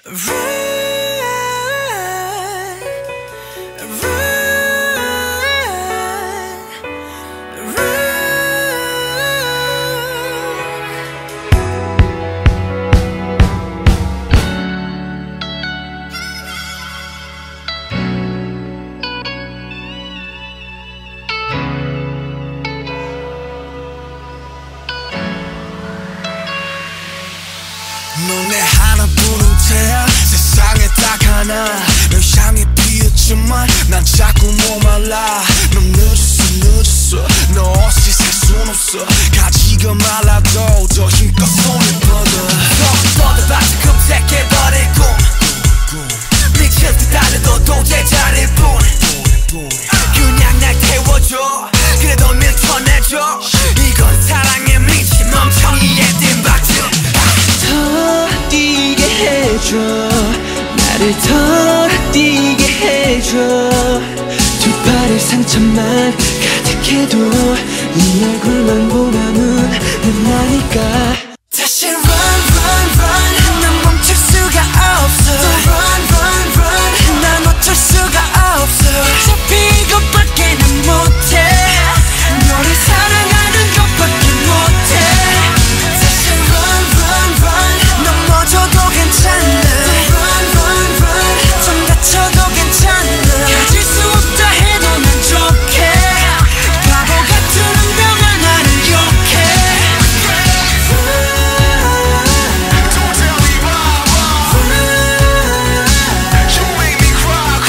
넌 내 하나뿐인 태야 세상에 딱 하나 널 향해 피었지만 난 자꾸 목말라 넌 늦었어 너 없이 살 순 없어 가지가 말라도 더 힘껏 손을 뻗어 뻗어봐서 검색해버릴 꿈 미칠 듯 달려도 도저히 잘일 뿐 그냥 날 태워줘 그래도 밀쳐내줘 이건 사랑에 미친 멍청이의 띵박질 더 뛰게 해줘 나를 더 뛰게 해줘 두 발의 상처만 가득해도 네 얼굴만 보면은 난 나니까 다시 run run run 난 멈출 수가 없어 run run run 난 어쩔 수가 없어 어차피 이것밖에 난 못해 너를 사랑하는 것밖에 못해 다시 run run run 넘어져도 괜찮아 run run run 좀 다쳐도 괜찮아 가질 수 없다 해도 난 좋게 바보 같은 운명아 나를 욕해 Don't tell me why You make me cry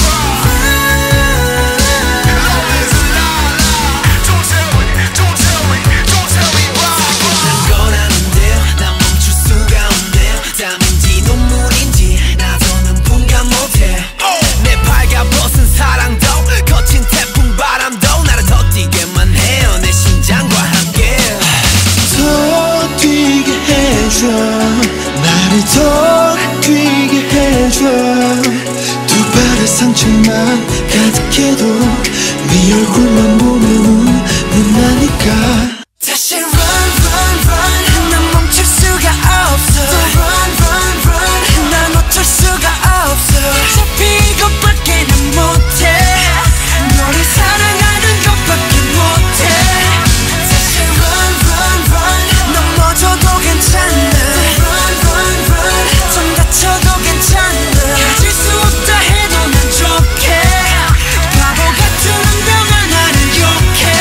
Love is a lie Don't tell me why 난 거라는데요 난 멈출 수가 없네요 땀인지 눈물인지 나서는 분간 못해 내 발가벗은 사랑도 거친 태풍 바람도 나를 더 뛰게만 해요 내 심장과 함께 더 뛰게 해줘 나를 더 뛰게 해줘 두 발의 상처만 가득해도 네 얼굴만 보면은 난 나니까 다시 run run run 난 멈출 수가 없어 run run run 난 어쩔 수가 없어 어차피 이것밖에 난 못해 너를 사랑하는 것밖에 못해 다시 run run run 넘어져도 괜찮아 run run run 좀 다쳐도 괜찮아 가질 수 없다 해도 난 좋게 바보 같은 운명아 나를 욕해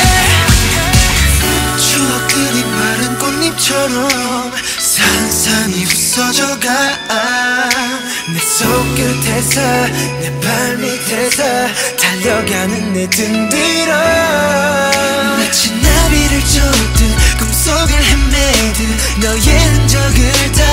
추억들이 마른 꽃잎처럼 산산이 부서져가 내 손끝에서 내 발밑에서 달려가는 내 등 뒤로 마치 나비를 쫓듯 꿈속을 헤매듯 너의 흔적을 다